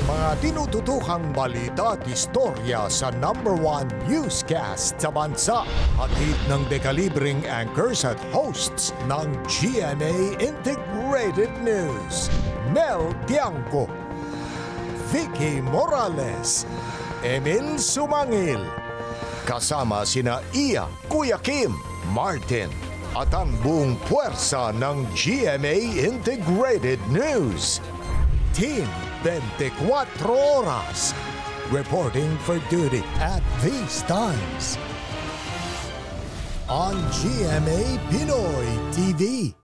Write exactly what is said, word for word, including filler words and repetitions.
Mga tinututukang balita at istorya sa number one newscast sa bansa. Hatid ng dekalibreng anchors at hosts ng G M A Integrated News. Mel Tiangco, Vicky Morales, Emil Sumangil. Kasama sina Iya, Kuya Kim, Martin, at ang buong puwersa ng G M A Integrated News. Team twenty-four Oras, reporting for duty at these times. On G M A Pinoy T V.